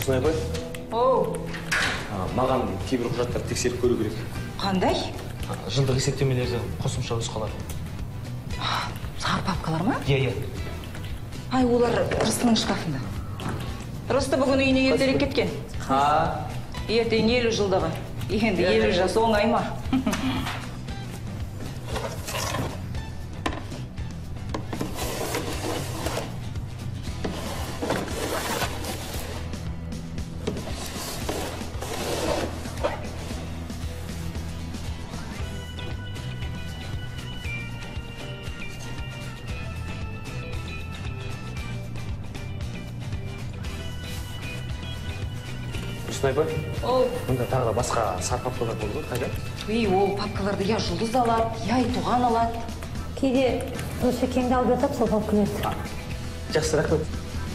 Тұрсынайбай? Оу. Маған кейбір құжаттарды тексеріп көру керек. Қандай? Жылдық есептемелерді қосымша нұсқалар. Сағыр папкалар ма? Иә. Ай, олар Рыстың шкафында. Рысты бүгін үйіне ертерек кеткен. Ертең 50 жылдағы. Енді 50 жас оңай ма? Тұрсынайбай? Оу. Мұнда тағы да басқа сары папкалар болды ғой, қайда? Ол папкаларды я Жұлдыз алады, я Айтуған алады. Кейде Нұршекеңді алып жатып, сол папкаларды. Жақсы, рахмет.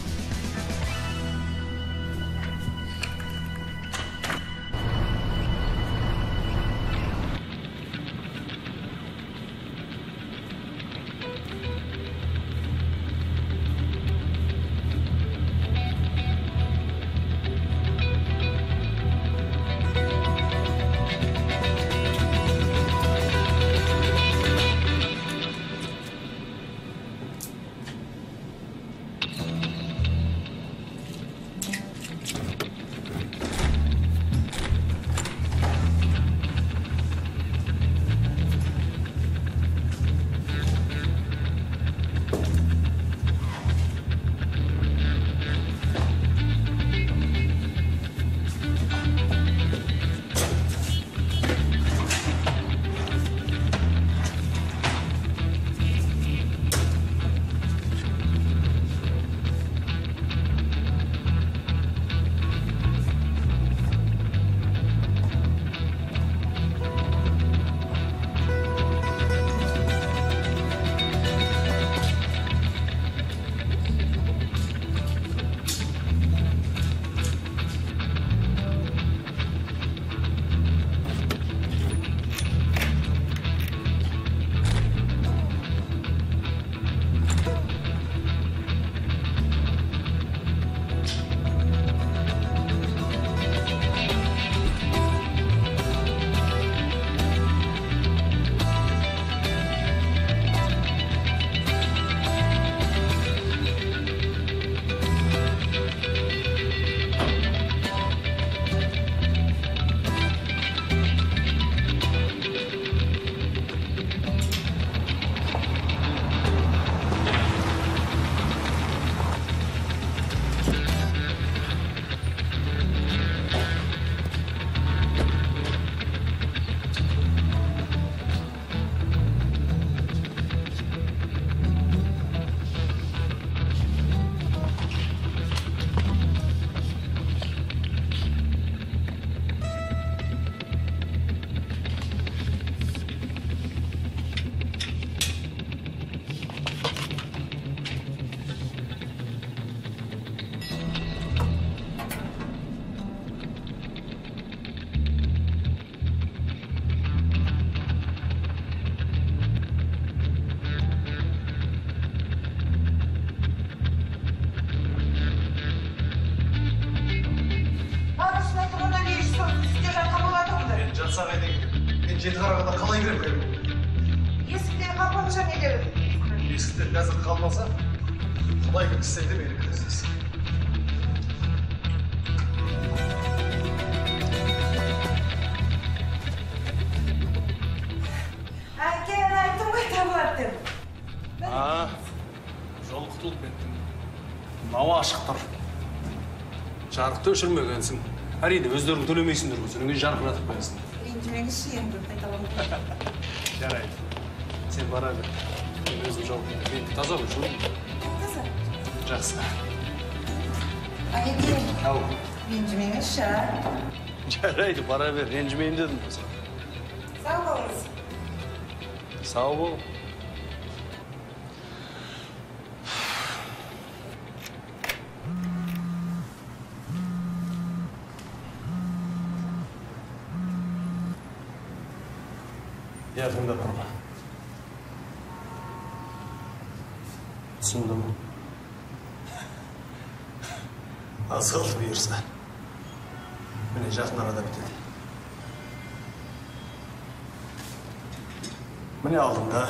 Мен жеті қарағанда қалай кірем? Есіктен қапқанша не дедім? Есіктен қазір қалмаса, қалай кірсем де мені кіргізесіз. Әкең айттым ғой табылады деп. Жол құтылып кеттім. Науа ашық тұр. Жарықты өшірмегенсің. Әрине, өздерің төлемейсіңдер ғой, содан кейін жарқыратып қоясың. Ренжімеңізші енді қайталамын. Жарайды. Сен бара бер. Мен өзім жауаппын. Мен таза ғой, жолым. Таза. Жақсы. Әкең, Ау. ренжімеңізші. Жарайды, бара бер. Ренжімейін дедім болса. Сау болыңыз. Сау бол. Yakında durma. Түсіндім. Азғыл бұйырса. Міне жақын арада бітеді. Міне алдымда.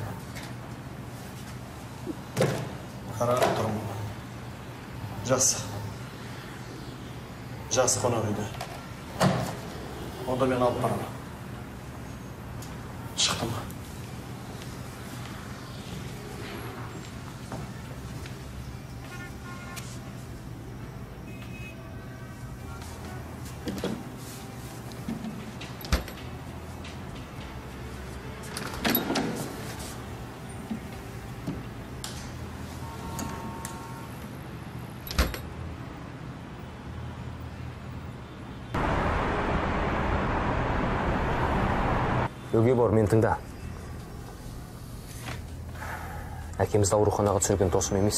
Қарап тұрмын. Жақсы. Жақсы қонақ үйде. Онда мен алып барамын. Шықтым. Өге бар, мен тыңда. Әкемізді ауруханаға түсірген досым емес.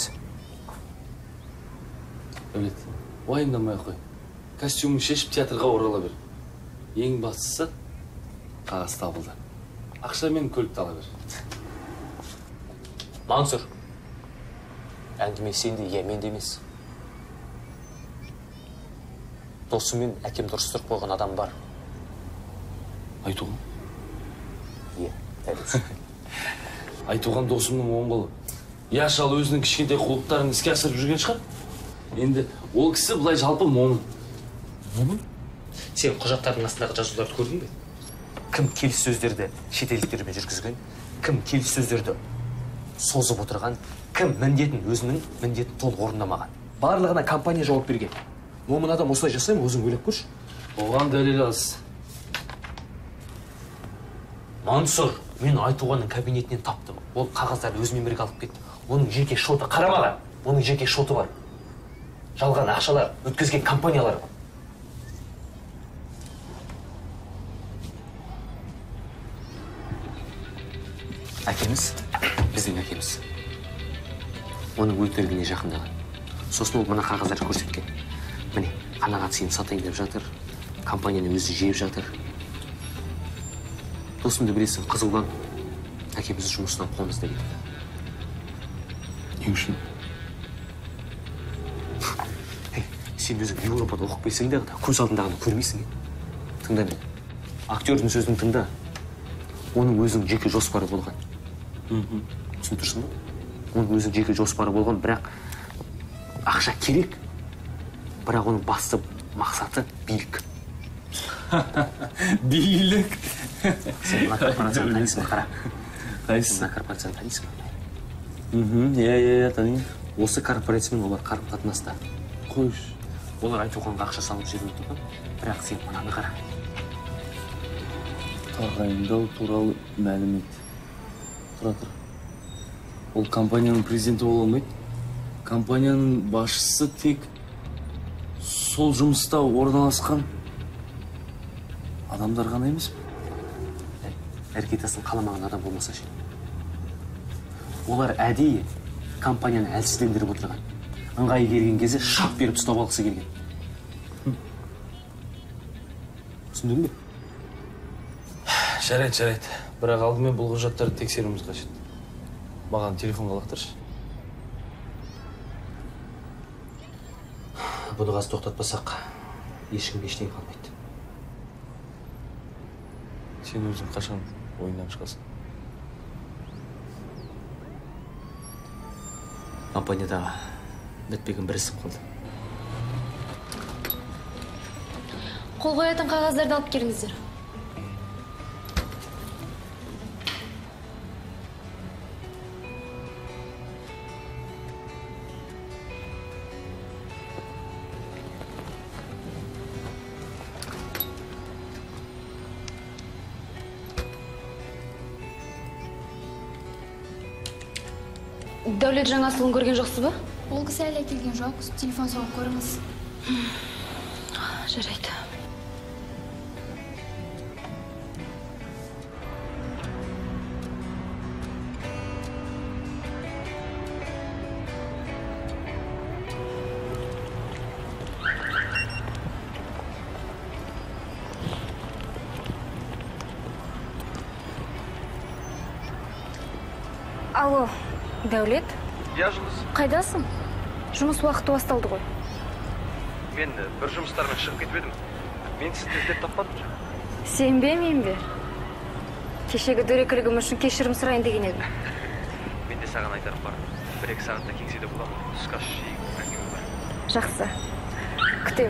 Өлет, уайымдамай қой. Костюмын шешіп театрға орала бер. Ең бастысы қағаз табылды. Ақша мен көлікті ала бер. Мансұр, әңгіме сенде, я менде емес. Досым мен әкем дұрыстырып қойған адам бар. Айтуған? Е, тәлесі. Айтуған досымның оң қолы. Я шал өзінің кішкентай құлықтарын іске асырып жүрген шығар. Енді ол кісі бұлай жалпы момын. Момын? Сен құжаттардың астындағы жазуларды көрдің бе? Кім келіссөздерді шетелдіктермен жүргізген, кім келіссөздерді созып отырған, кім өзінің міндетін толық орындамаған. Барлығына компания жауап берген. Момын адам осылай жасайым, өзің ойлап көрші. Оған дәлел аз. Мансұр, мен Айтуғанның кабинетінен таптым. Ол қағаздарды өзімен бірге алып кетті. Оның жеке шоты қарамаған. Оның жеке шоты бар. Жалған ақшалар, өткізген компаниялар бар. Әкеміз, біздің әкеміз. Оның өлтіргеніне жақындаған. Сосын ол мына қағаздарды көрсеткен. Міне, қанағат сені сатайын деп жатыр. Компанияны өзі жеп жатыр. Досымды білесің, қызылдан әкемізді жұмысынан қуамыз деп еді. Не үшін? Сен өзің Еуропада оқып келсең де, көз алдындағыны көрмейсің. Тыңда мен. Актердің сөзін тыңда. Оның өзінің жеке жоспары болған. Түсін тұрсың ба? Оның өзінің жеке жоспары болған, бірақ ақша керек. Бірақ оның басты мақсаты билік. Билік? Сен мына корпорацияны танисың ба, қара? Қайсысы? Мына корпорацияны танисың ба? Иә, танимын. Осы корпорациямен олар қарым-қатынаста. Қойш. Олар Айтуғанға ақша салып жүріп тұрған, бірақ сен мынаны қара. Тағайындау туралы мәлімет. Тұра. Ол компанияның президенті бола алмайды. Компанияның басшысы тек сол жұмыста орналасқан адамдар ғана емес пе? Әрекетасын қаламаған адам болмаса ше. Олар әдейі компанияны әлсіздендіріп отырған. Ыңғайы келген кезде шап беріп ұстап алғысы келген. Түсіндің бе? Жарайды. Бірақ алдымен бұл құжаттарды тексеруіміз қажет. Маған телефонға лақтыршы. Бұны қазір тоқтатпасақ, ешкім ештеңе қалмайды. Сен өзің қашан ойыннан шығасың? Компаниядағы бітпеген бір ісім қалды. Қол қоятын қағаздарды алып келіңіздер. Дәулет жаңасылын көрген жоқсыз ба? Ол кісі әлі келген жоқ, телефон соғып көріңіз. Жарайды. Алло, Дәулет? Я Жұлдыз. Қайдасың? Жұмыс уақыты басталды ғой. Мен бір жұмыстармен шығып кетіп едім. Мен сізді іздеп таппадым. Сен мен бе? Кешегі дөрекілігім үшін кешірім сұрайын деген едім. Мен де саған айтарым бар. 1-2 сағатта кеңседе боламын. Түскі ас ішейік, әңгіме бар. Жақсы. Күтем.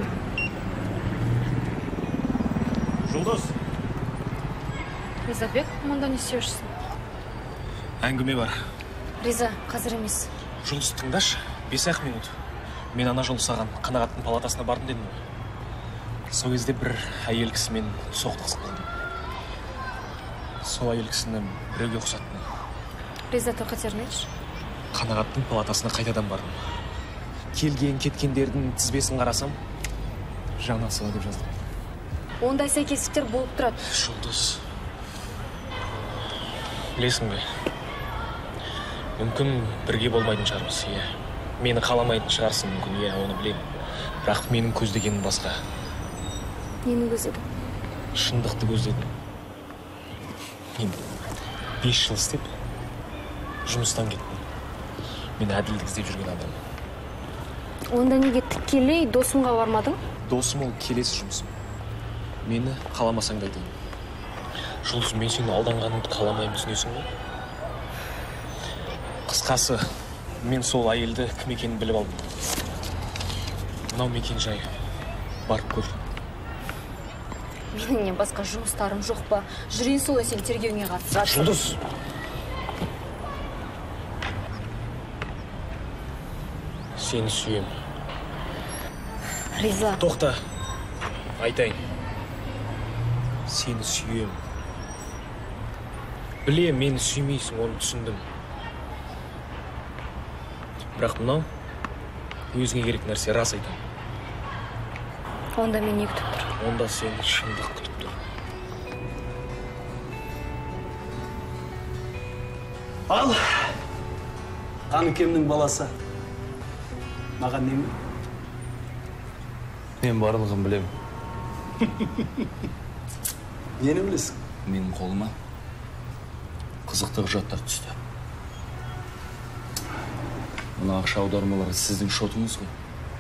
Жұлдыз. Ризабек, мұнда не істеушісің? Әңгіме бар. Риза, қазір емес. Жұлдыз, тыңдашы. 5-ақ минут. Мен ана жолы саған қанағаттың палатасына бардым дедім ғой. Сол кезде бір әйел кісімен соқтығысып қалдым. Сол әйел кісіні біреуге ұқсаттым. Риза, тоқетерін айтшы. Қанағаттың палатасына қайтадан бардым. Келген-кеткендердің тізбесін қарасам, Жанасова деп жаздым. Ондай сәйкестіктер болып тұрады. Жұлдыз. Білесің бе? Мүмкін бірге болмайтын шығармыз, иә. Мені қаламайтын шығарсың мүмкін, иә, оны білемін. Бірақ менің көздегенім басқа. Нені көздедің? Шындықты көздедім. Мен 5 жыл істеп, жұмыстан кеттім. Мен әділдік іздеп жүрген адаммын. Онда неге тікелей досымға бармадың? Досым ол келесі жұмысым. Мені қаламасаң да айтайын. Жұлдыз, мен сені алданғаныңды қаламаймын, түсінесің бе? Қысқасы, мен сол әйелді кім екенін біліп алдым. Мынау мекен жайы. Барып көр. Менің басқа жұмыстарым жоқ па? Жүрейін солай сен тергеуіңе қатысып. Жұлдыз! Сені сүйем. Риза. Тоқта. Айтайын. Сені сүйем. Білем, мені сүймейсің, оны түсіндім. Бірақ мынау өзіңе керек нәрсе, рас айтам. Онда мен не күтіп тұр? Онда сені шындық күтіп тұр. Ал, Қаныкемнің баласы. Маған неме? Мен барлығын білем. Нені білесің? Менің қолыма қызықты құжаттар түсті. Мына ақша аудармалары сіздің шотыңыз ғой.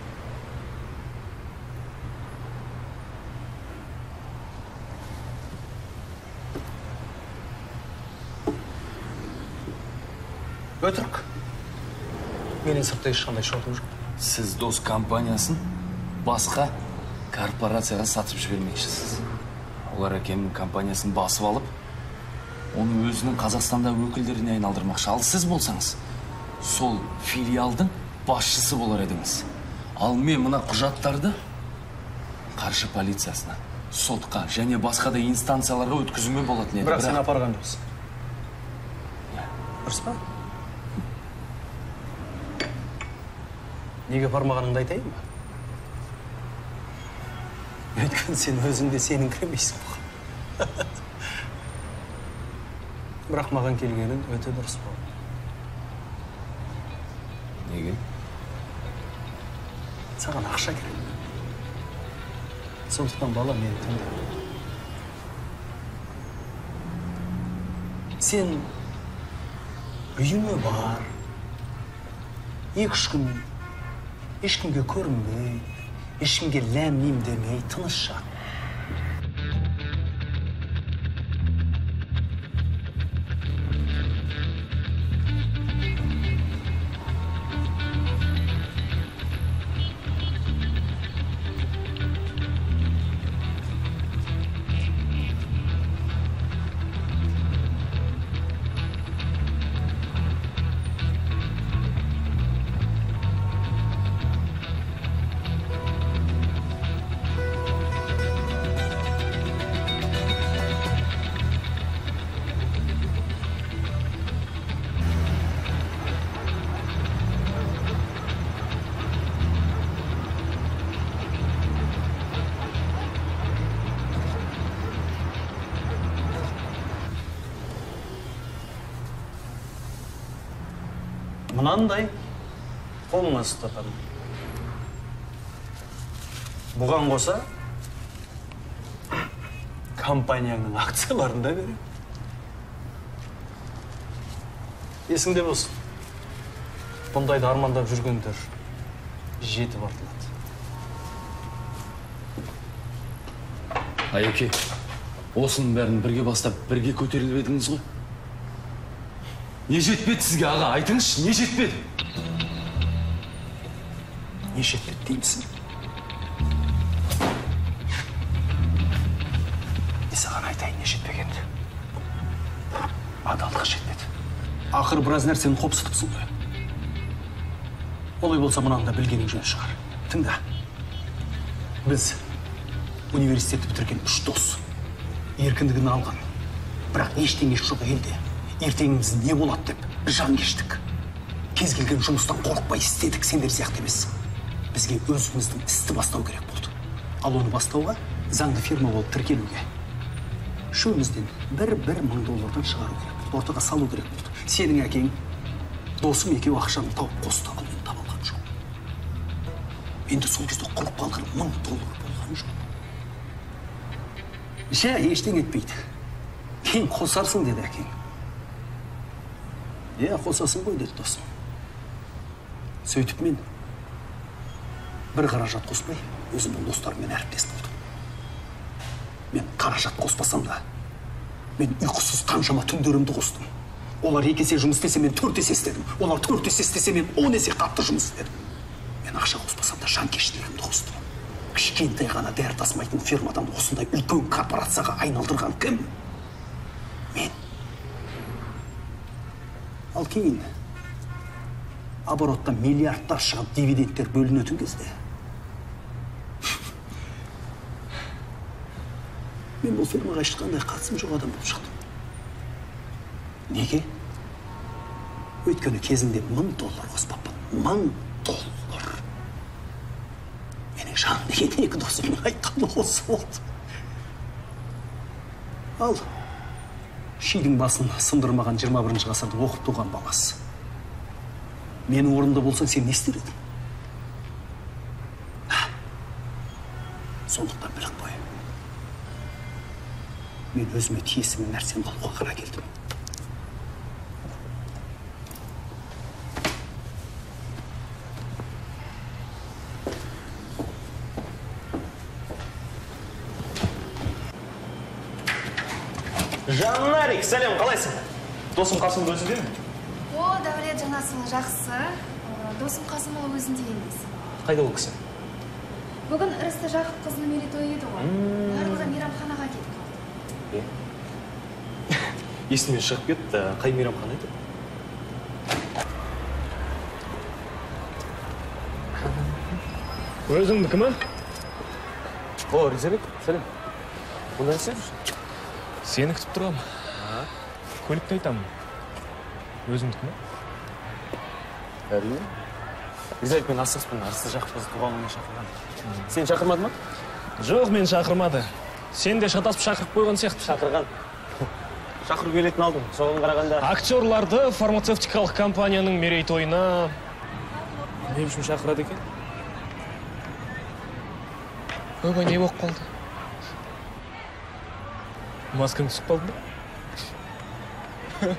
Өтірік. Менің сыртта ешқандай шотым жоқ. Сіз дос компаниясын басқа корпорацияға сатып жібермекшісіз. Олар әкемнің компаниясын басып алып, оны өзінің Қазақстанда өкілдеріне айналдырмақшы. Ал сіз болсаңыз, сол филиалдың басшысы болар едіңіз. Ал мен мына құжаттарды қаржы полициясына, сотқа және басқа да инстанцияларға өткізуме болатын еді. Бірақ сен апарған жоқсың. Дұрыс па? Неге бармағаныңды айтайын ба? Өйткені сен өзіңде сенің кіремейсің бұға. Бірақ маған келгенің өте дұрыс болды. Неге? Саған ақша керек. Сондықтан бала мені тыңда. Сен үйіңе бар. 2-3 күн ешкімге көрінбей, ешкімге ләм-мим демей, тыныш жат. Мынандай қолыңа ұстатамын. Бұған қоса компанияның акцияларын да берем. Есіңде болсын. Бұндайды армандап жүргендер жетіп артылады. Айеке, осының бәрін бірге бастап, бірге көтеріліп едіңіз ғой. Не жетпеді сізге, аға? Айтыңызшы, не жетпеді? Не жетпеді деймісің? Саған айтайын, не жетпегенді. Адалдық жетпеді. Ақыр біраз нәрсені қопсытыпсың ғой. Олай болса мұнаны да білгенің жөн шығар. Тыңда. Біз университетті бітірген 3 дос. Еркіндігін алған. Бірақ ештеңе жоқ елде. Ертеңіміз не болады деп жан кештік. Кез келген жұмыстан қорықпай істедік, сендер сияқты емес. Бізге өзіміздің істі бастау керек болды. Ал оны бастауға заңды фирма болып тіркелуге. Шөмізден $1 мың шығару керек болды. Ортаға салу керек болды. Сенің әкең, досым екеу ақшаны тауып қосты, ал мен таба алған жоқ. Енді сол кезде құрып қалған $1000 болған жоқ. Ештең етпейді. Кейін қосарсың деді әкең. Қосасың ғой деді досым. Сөйтіп мен бір қаражат қоспай, өзімнің достарыммен әріптес болдым. Мен қаражат қоспасам да, мен ұйқысыз қаншама түндерімді қостым. Олар 2 есе жұмыс істесе, мен 4 есе істедім. Олар 4 есе істесе, мен 10 есе қатты жұмыс істедім. Мен ақша қоспасам да жанкештілігімді қостым. Кішкентай ғана дәрі тасымайтын фирмадан осындай үлкен корпорацияға айналдырған кім? Мен. Ал кейін обороттан миллиардтар шығып дивидендтер бөлінетін кезде мен бұл фирмаға ешқандай қатысым жоқ адам болып шықтым. Неге? Өйткені кезінде $1000 қоспаппын. $1000. Менің жан деген 2 досымның айтқаны осы болды. Ал шидің басын сындырмаған 21 ғасырда оқып туған баласы. Менің орнымда болсаң, сен не істер едің? Сондықтан біліп қой. Мен өзіме тиесілі нәрсені алуға қара келдім. Жаннарик, сәлем, қалайсың? Досым Қасым өзінде ме? Дәулет, жанасың, жақсы. Досым Қасым ол өзінде емес. Қайда ол кісі? Бүгін Ырысты Жақып қызының мерейтойы еді ғой. Барлығы мейрамханаға кетіп қалды. Есімнен шығып кетті, қай мейрамхана еді? Өзіңдікі ме? Ризабек, сәлем. Бұнда не істеп жүрсің? Сені күтіп тұрғам. Көлікті айтамын. Өзіңдікі ме? Әрине. Ризабек, мен асығыспын, Ырысты Жақып қызы туғанына шақырған. Сен шақырмады ма? Жоқ, мен шақырмады. Сен де шатасып шақырып қойған сияқты. Шақырған. Шақыру билетін алдым, соған қарағанда. Актерларды фармацевтикалық компанияның мерейтойына не үшін шақырады екен? Ойбай, не болып қалды? Маскаң түсіп қалды ма?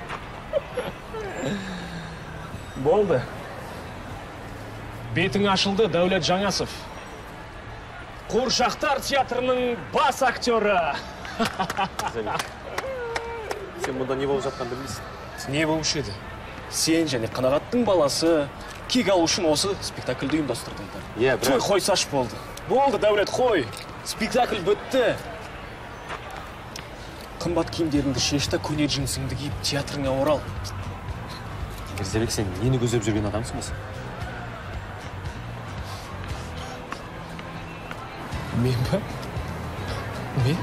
Болды. Бетің ашылды, Дәулет Жаңасов. Қуыршақтар театрының бас актері. Сен мұнда не болып жатқан білмейсің? Не болушы еді? Сен және Қанағаттың баласы кек алу үшін осы спектакльді ұйымдастырдыңдар. Той қойсаш болды. Болды, Дәулет, қой. Спектакль бітті. Қымбат киімдеріңді шешті, көне джинсыңды киіп театрыңа орал. Ризабек, сен нені көздеп жүрген адамсың ба? Мен ба? Мен?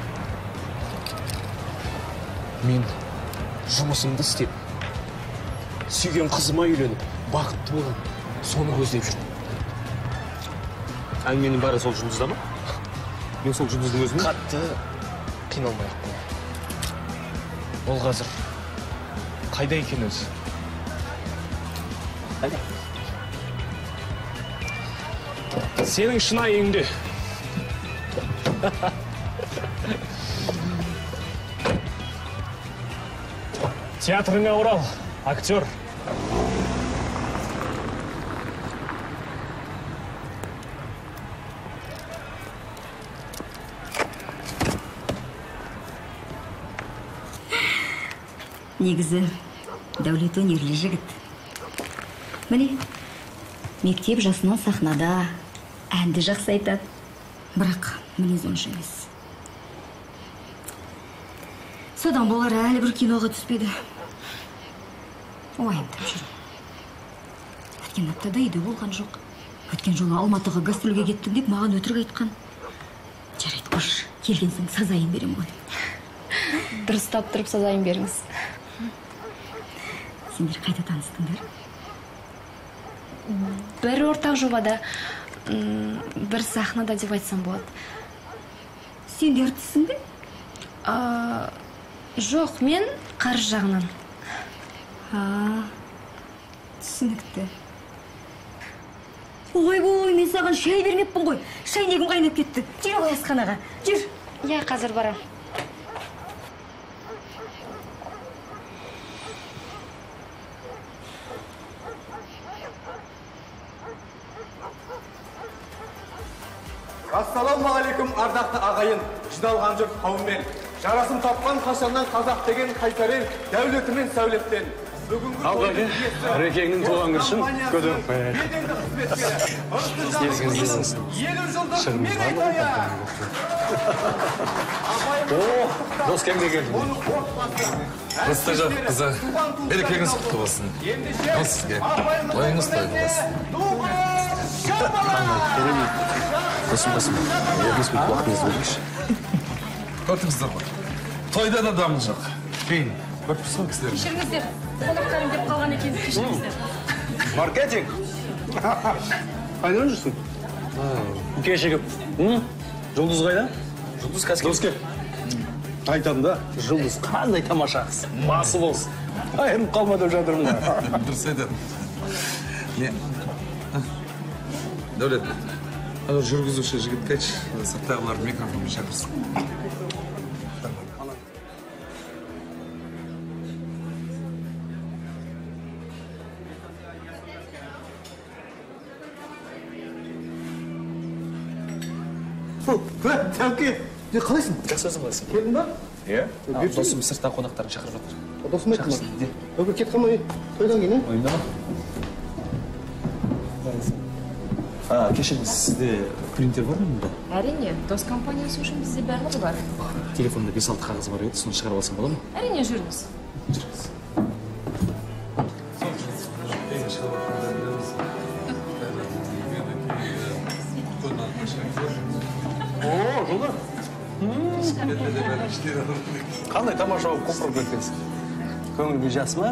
Мен жұмысымды істеп, сүйген қызыма үйленіп, бақытты болған, соны көздеп жүрдім. Әңгіменің бәрі сол жұлдызда ма? Мен сол жұлдыздың өзіме? Қатты қиналмай-ақ қой. Ол қазір қайда екен өзі? Қайда? Сенің шынайы үйіңде. Театрыңа орал, актер. Негізі Дәулет өнерлі жігіт. Міне, мектеп жасынан сахнада әнді жақсы айтады. Бірақ мінез онша емес. Содан болар әлі бір киноға түспеді. Уайымдап жүр. Өткен аптада үйде болған жоқ. Өткен жолы Алматыға гастрольге кеттім деп маған өтірік айтқан. Жарайды, қош, келген соң сазайын берем ғой. Дұрыстап тұрып сазайын беріңіз. Сендер қайда таныстыңдар? Бір ортақ жобада, бір сахнада деп айтсам болады. Сен де әртіссің бе? Жоқ, мен қаржы жағынан. Түсінікті. Ой, мен саған шай бермеппін ғой. Шайнегім қайнап кетті. Жүр ғой асханаға. Жүр. Иә, қазір барам. Ассалаумағалейкум, ардақты ағайын, жиналған жұрт қауыммен. Жарасын тапқан қашаннан қазақ деген қайтарен, дәулетімен сәулеттен. Ағайын, Рекеңнің туған күршін көдіп қояйық. Дос кемге келді. Рыстажақ қызы, берекеңіз құтты болсын. Ол сізге ойыңыз той болсын. Қосым, өз бүт уақытыңызды бөліңізші. Көрдіңіздер ғой, тойда да дамыл жоқ. Кейін, көріп тұрсың кісілер. Кешіріңіздер, қонақтарым деп қалған екен, кешіріңіздер. Маркетинг! Қайдан жүрсің? Кешігіп. Жұлдыз қайда? Жұлдыз кәске. Айтам да, жұлдыз қандай тамаша қыз. Басы болсын. Айырып қалма деп жатырмын ғой. Дұрыс айтады. Дәулет, жүргізуші жігітке айтшы, сырттағыларды микрофонмен шақырсын. Тәуке, қалайсың? Жақсы өзің қалайсың? Келдің ба? Иә. Досым сырттан қонақтарын шақырып жатыр. Досым айтты ма? Өке кет қалмай, тойдан кейін, Ойында ма? Кешіріңіз, сізде принтер бар ма мұнда? Әрине, дос компаниясы үшін бізде барлығы бар. Телефонда 5-6 қағаз бар еді, соны шығарып алсам бола ма? Әрине, жүріңіз. Жүріңіз. Жолда? Қандай тамаша болып қопырып кеткенсің? Көңілге жас ма?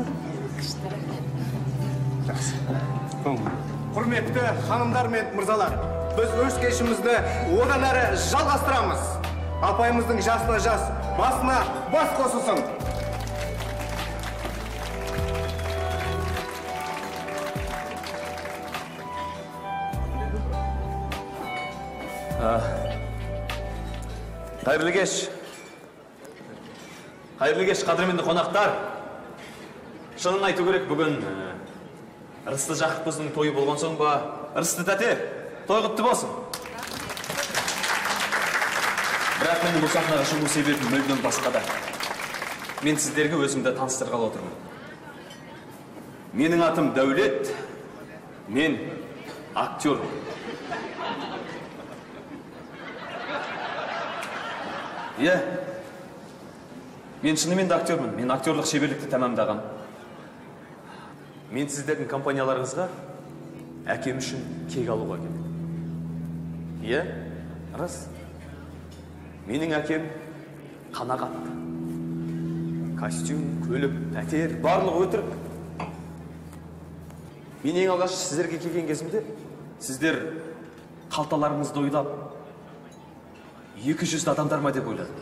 Жақсы. Құрметті ханымдар мен мырзалар, біз өз кешімізді одан әрі жалғастырамыз. Апайымыздың жасына жас, басына бас қосылсын. Қайырлы кеш. Қайырлы кеш, қадірменді қонақтар. Шынын айту керек, бүгін Рысты Жақыпқызының тойы болған соң ба, Рысты тәте, той құтты болсын. Бірақ менің бұл сахнаға шығу себебім мүлдем басқада. Мен сіздерге өзімді таныстырғалы отырмын. Менің атым Дәулет, мен актер. Иә, мен шынымен де актермін. Мен актерлық шеберлікті тәмамдаған. Мен сіздердің компанияларыңызға әкем үшін кек алуға келдім. Иә, рас. Менің әкем қанағат. Костюм, көлік, пәтер, барлығы өтірік. Мен ең алғаш сіздерге келген кезімде, сіздер қалталарыңызды ойлап, 200 адамдар ма деп ойладым.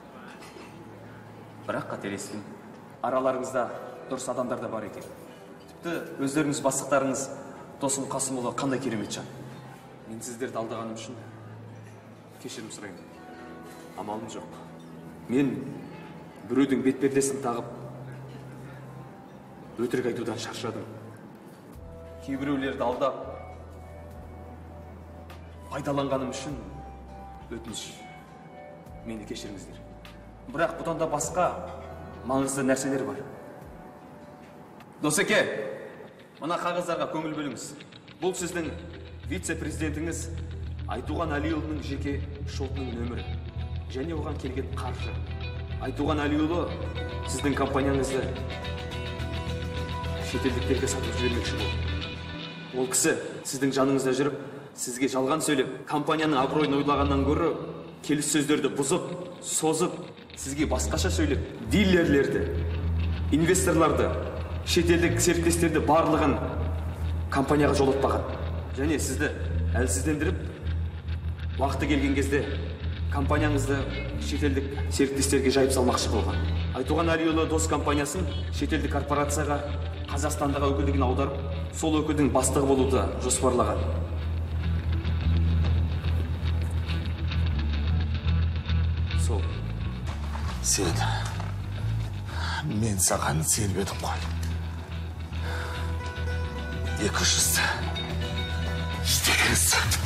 Бірақ қателестім. Араларыңызда дұрыс адамдар да бар екен. Тіпті өздеріңіз бастықтарыңыз Досым Қасымұлы қандай керемет жан. Мен сіздерді алдағаным үшін кешірім сұраймын. Амалым жоқ. Мен біреудің бетпердесін тағып өтірік айтудан шаршадым. Кейбіреулерді алдап пайдаланғаным үшін өтініш. Мені кешіріңіздер. Бірақ бұдан да басқа маңызды нәрселер бар. Досеке, мына қағаздарға көңіл бөліңіз. Бұл сіздің вице-президентіңіз Айтуған Әлиұлының жеке шотының нөмірі және оған келген қаржы. Айтуған Әлиұлы сіздің компанияңызды шетелдіктерге сатып жібермекші болды. Ол кісі сіздің жаныңызда жүріп, сізге жалған сөйлеп, компанияның абыройын ойлағаннан гөрі келіссөздерді бұзып, созып, сізге басқаша сөйлеп, дилерлерді, инвесторларды, шетелдік серіктестерді барлығын компанияға жолатпаған. Және сізді әлсіздендіріп, уақыты келген кезде компанияңызды шетелдік серіктестерге жайып салмақшы болған. Айтуған Әлиұлы дос компаниясын шетелдік корпорацияға Қазақстандағы өкілдігін аударып, сол өкілдің бастығы болуды жоспарлаған. Сол. Сен, мен саған сенбедім ғой. 200 iştekенсің.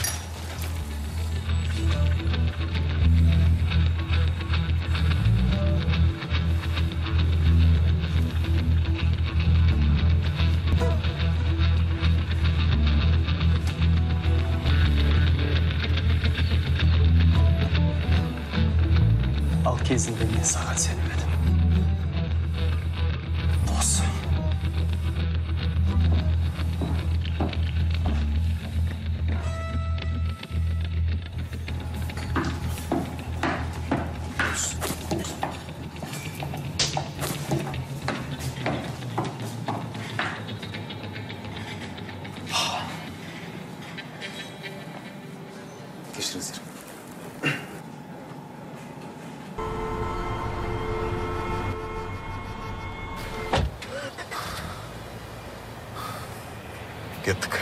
Ал кезінде мен саған сенбедім. Досым. Кешіріңіздер. Кеттік.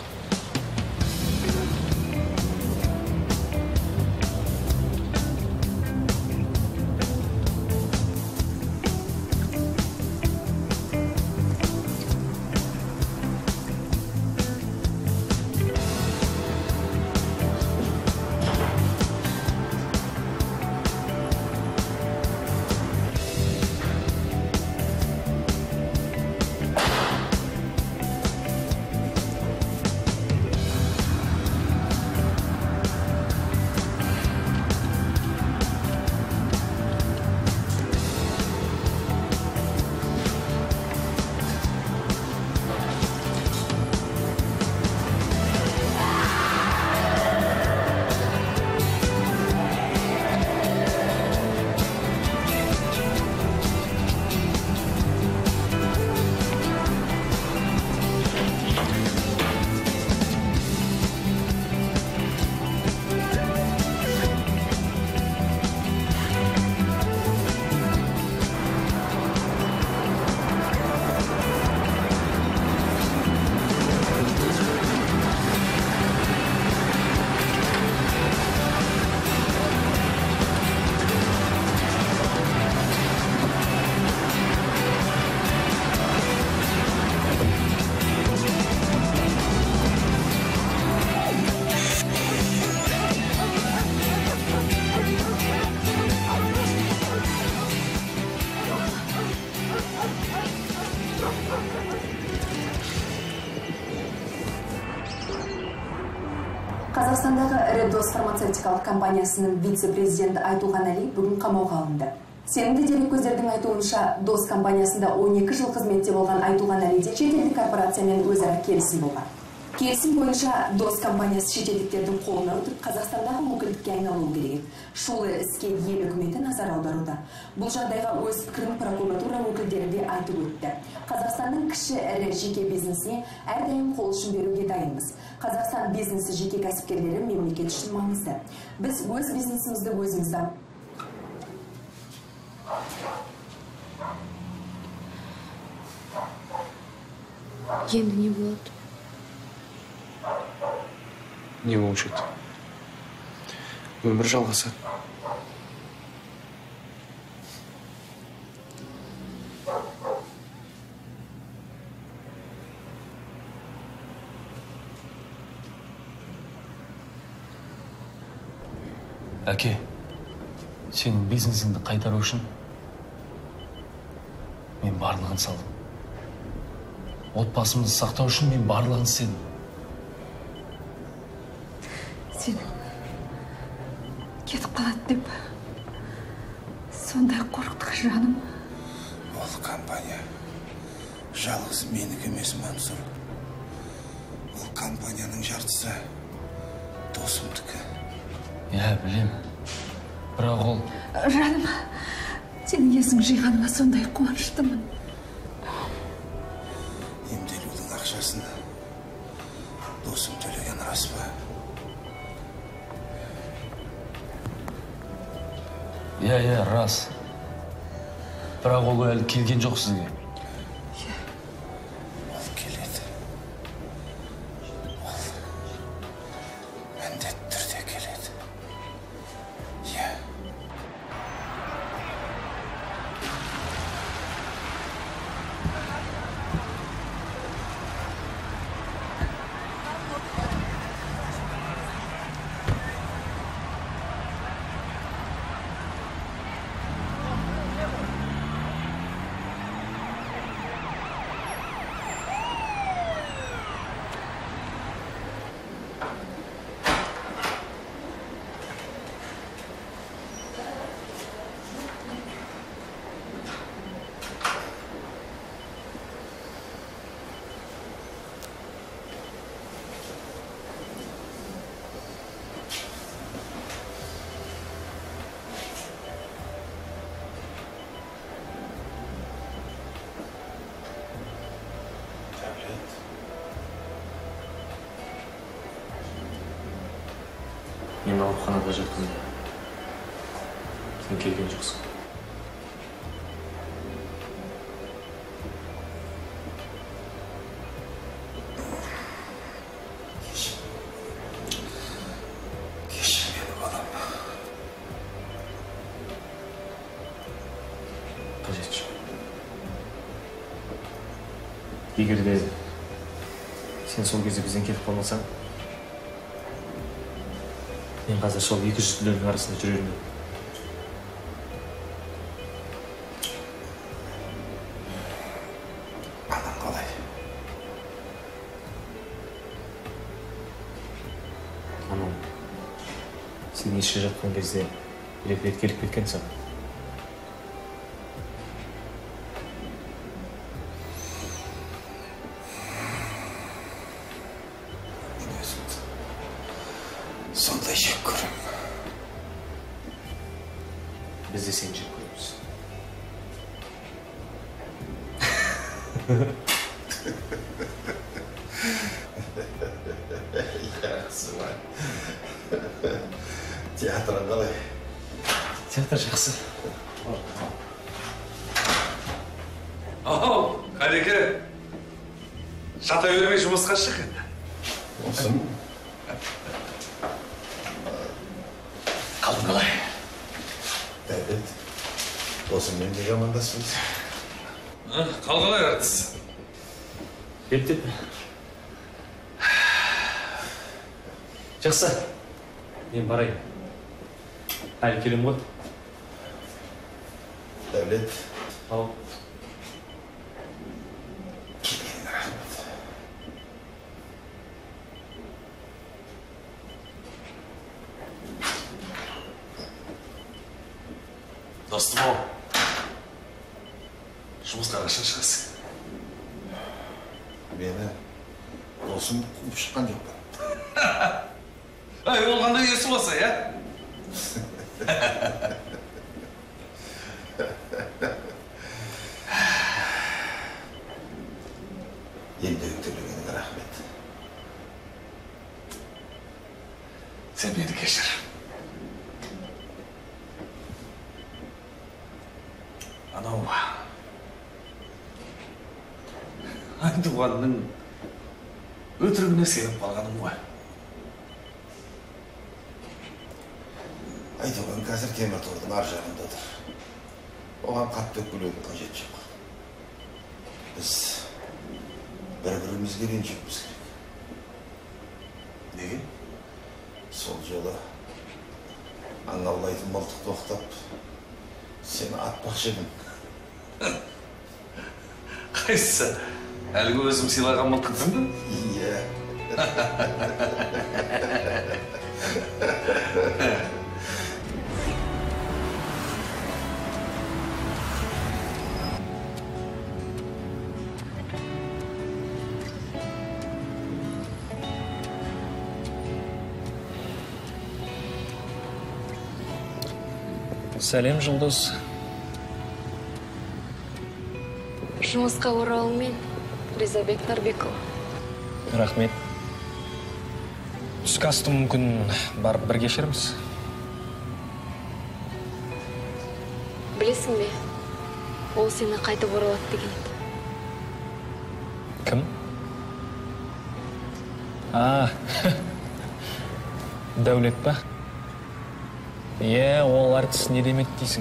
Қазақстандағы ірі дос фармацевтикалық компаниясының вице-президенті Айтуған Әли бүгін қамауға алынды. Сенімді дереккөздердің айтуынша, дос компаниясында 12 жыл қызметте болған Айтуған Әлиде шетелдік корпорациямен өзара келісім болған. Келісім бойынша дос компаниясы шетелдіктердің қолына өтіп, Қазақстандағы өкілдікке айналуы керек. Шулы іске ел үкіметі назар аударуда. Бұл жағдайға өз пікірін прокуратура өкілдері де айтып өтті. Қазақстанның кіші ірі жеке бизнесіне әрдайым қол ұшын беруге дайынбыз. Қазақстан бизнесі жеке кәсіпкерлері мемлекет үшін маңызды. Біз өз бизнесімізді өзімізді. Енді не болады? Не болушы еді? Өмір жалғасады. Әке, сенің бизнесіңді қайтару үшін мен барлығын салдым. Отбасымызды сақтау үшін мен барлығын істедім. Сен кетіп қалады деп сондай қорықтық жаным. Ол компания жалғыз менікі емес, Мансұр. Ол компанияның жартысы досымдікі. Білем. Бірақ ол... Жаным, сенің есің жиғаныма сондай қуаныштымын. Емделудің ақшасын досым төлеген рас па? Рас. Бірақ ол әлі келген жоқ сізге. Ол келеді. Ол міндетті түрде келеді. Мен ауруханада жатқанда сен келген жоқсың. Кешір мені, балам. Қажет жоқ. Егер де сен сол кезде бізден кетіп қалмасаң, мен қазір сол екі жүзділердің арасында жүрер едім. Анаң қалай? Анам, сен ешке жатқан кезде бір-екі рет келіп кеткен саған. Сондай жек көрем. Біз де сен жек көреміз. Жақсы ба? Театрың қалай? Театр жақсы. Ау, Қалеке. Жата бермей жұмысқа шық енді. Осым. Қалың қалай? Дәулет, досыммен де амандаспыз. Қал қалай артыс? Ептеп. Жақсы. Мен барайын. Әлі келем ғой. Дәулет. Ау. Достым ау. Жұмысқа қашан шығасың? Мені досым қуып шыққан жоқ па? Ай, ол қандай есі болса, я? Емдеуін төлегеніңе рахмет. Сен мені кешір. Анау Айтуғанның өтірігіне сеніп қалғаным ғой. Айтуған қазір темір тордың ар жағындаdır. Оған қатты өкпелеудің қажет жоқ. Біз бір-бірімізге ренжімеуіміз керек. Неге? Сол жолы аң аулайтын мылтықты оқтап, сені атпақшы едім. Қайсысы? Әлгі өзім сыйлаған мылтықсың ба? Иә. Сәлем, Жұлдыз. Жұмысқа оралумен Ризабек Нарбекова. Рахмет. Түскі асты мүмкін барып бірге ішерміз. Білесің бе, ол сені қайтып оралады деген еді. Кім? Дәулет па? Ол әртіс не демек дейсің?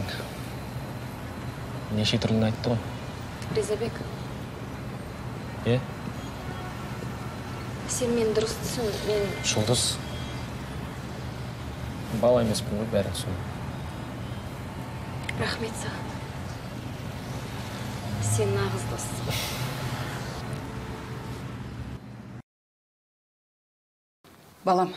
Неше түрлін айтты ғой? Ризабек. Сен мен дұрыс түсін, мен... Жұлдыз. Бала емеспін ғой, бәрін соң. Рахмет саған. Сен нағыз дос. Балам,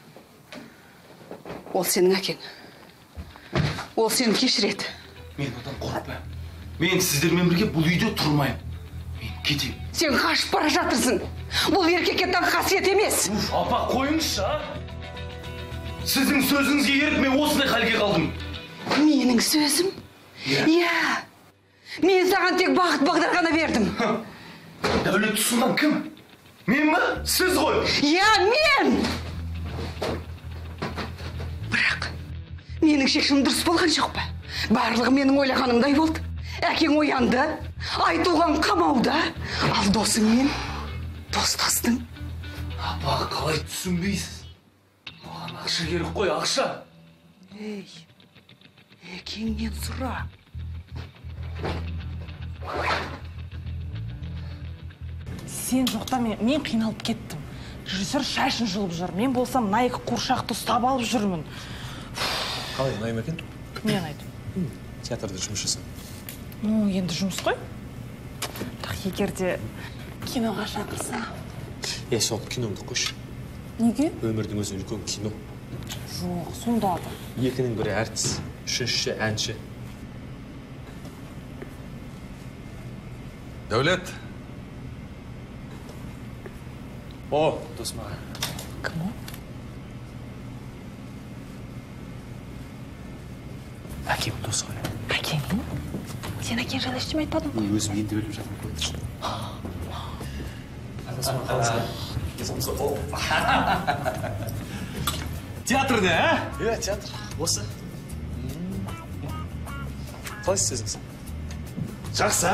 ол сенің әкең. Ол сені кешіреді. Мен одан қорқпаймын. Мен сіздермен бірге бұл үйде тұрмаймын. Мен кетейін. Сен қашып бара жатырсың. Бұл еркекке тән қасиет емес. Апа, қойыңызшы, Сіздің сөзіңізге еріп, мен осындай халге қалдым. Менің сөзім? Иә. Мен саған тек бағыт бағдар ғана бердім. Дәулет ұсынған кім? Мен ба? Сіз ғой? Иә, мен! Бірақ, менің шешім дұрыс болған жоқ па? Барлығы менің ойлағанымдай болды. Әкең оянды, Айтуған қамауда, ал досыңмен достастың. Апа, қалай түсінбейсіз? Маған ақша керек қой, ақша. Ей, әкеңнен сұра. Сен жоқта мен қиналып кеттім. Режиссер шашын жұлып жүр. Мен болсам Найк қуршақты ұстап алып жүрмін. Қалай, ұнайым екен? Не ұнайды? Театрда жұмыс жасап. Енді жұмыс қой. Бірақ егер де киноға шақырса. Сол киномды қойшы. Неге? Өмірдің өзі үлкен кино. Жоқ, сонда да. Екінің бірі әртіс, үшіншісі әнші. Дәулет. Досым аға. Кім о? Әкем досы ғой. Әкеңнің? Сен әкең жайлы ештеме айтпадың ба? Өзім енді біліп жатырмын. Театрда, Иә, театр. Осы. Қалай сезіңіз? Жақсы,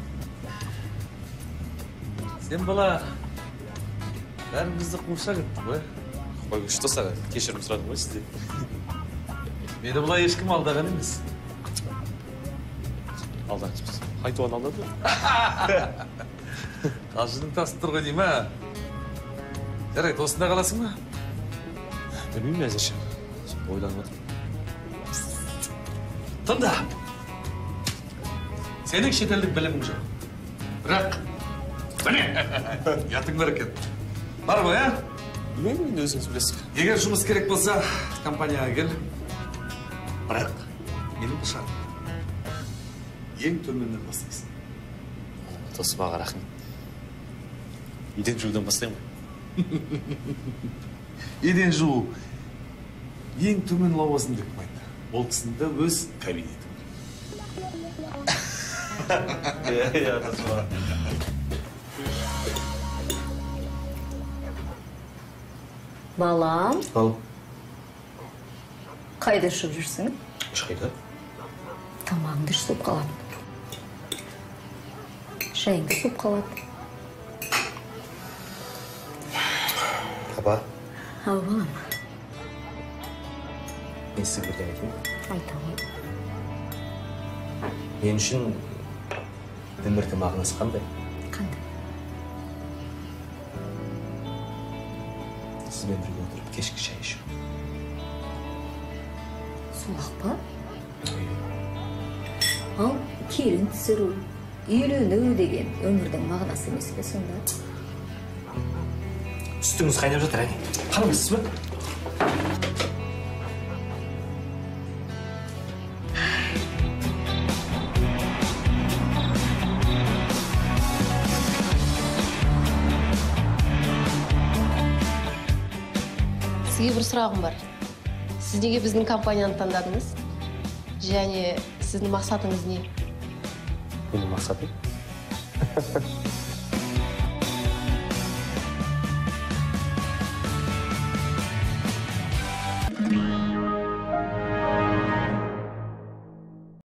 Сен бала бәрімізді қуыша кеттің ғой. Қой, күшті саға кешірім сұрадым ғой сізде. Мені бұлай ешкім алдаған емес. Алдан түпсіз. Айтуған алдады ғой. Қалжының тасып тұр ғой дейм, Жарайды, осында қаласың ба? Білмеймін әзірше. Ойланып отыр. Тыңда. Сенің шетелдік білімің жоқ. Бірақ, міне, ятыңдар екен. Бар ғой, Білмеймін, енді өзіңіз білесіз. Егер жұмыс керек болса, компанияға кел. Бірақ, менің шартым. Ең төменнен бастайсың. Досым аға, рахмет. Еден жуудан бастаймын ғой. Еден жуу ең төмен лауазымды айтты. Ол кісінде өз кабинеті. Иә, досым аға. Балам, Ал. қайда шығып жүрсің? Ешқайда. Тамағыңды ішіп қалады. Шайыңды ішіп қалады. Апа, Ал, балам, мен сізге бірден айтайын. айта ғой. Мен үшін өмірдің мағынасы қандай? Қандай? Сізбен бірге отырып кешкі шай ішу. Сұлақ па? Ал, келін түсіру, Үйлөнүү деген өмүрдүн мағынасы эмес пе сонда? Үстіңіз қайнап жатыр, әне. Қарамайсыз ба? Сізге бір сұрағым бар. Сіз неге біздің компанияны таңдадыңыз? Және сіздің мақсатыңыз не? Менің мақсатым?